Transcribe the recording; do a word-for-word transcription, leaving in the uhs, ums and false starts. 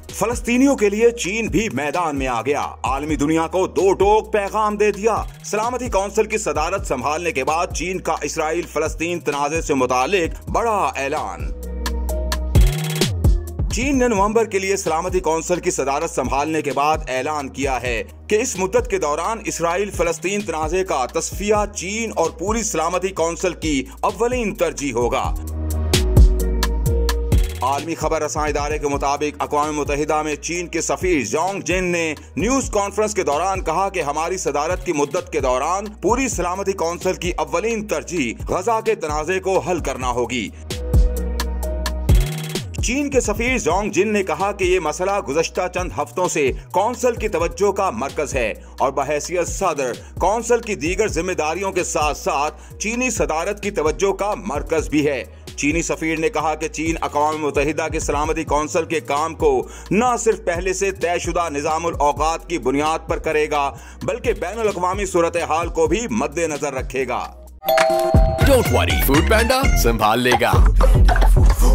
फलस्तीनियों के लिए चीन भी मैदान में आ गया। आलमी दुनिया को दो टोक पैगाम दे दिया। सलामती कौंसिल की सदारत संभालने के बाद चीन का इसराइल फलस्तीन तनाज़े से मुतालिक बड़ा ऐलान। चीन ने नवंबर के लिए सलामती कौंसिल की सदारत संभालने के बाद ऐलान किया है कि इस मुद्दत के दौरान इसराइल फलस्तीन तनाज़े का तस्फिया चीन और पूरी सलामती कौंसिल की अव्वलीन तरजीह होगा। आलमी खबर रसां इदारे के मुताबिक अक़वाम मुत्तहिदा में चीन के सफीर जोंग जिन ने न्यूज कॉन्फ्रेंस के दौरान कहा कि हमारी सदारत की मुद्दत के दौरान पूरी सलामती कौंसिल की अव्वलीन तरजीह गजा के तनाज़े को हल करना होगी। चीन के सफीर जोंग जिन ने कहा कि ये मसला गुज़श्ता चंद हफ्तों से कौंसिल की तवज्जो का मरकज है और बहैसियत सदर कौंसिल की दीगर जिम्मेदारियों के साथ साथ चीनी सदारत की तवज्जो का मरकज भी है। चीनी सफीर ने कहा कि चीन अक़वाम मुत्तहिदा के सलामती कौंसिल के काम को न सिर्फ पहले से तयशुदा निज़ामुल औक़ात की बुनियाद पर करेगा बल्कि बैनुल अक़वामी सूरत हाल को भी मद्देनजर रखेगा। डोंट वरी, फूड पैंडा संभाल लेगा।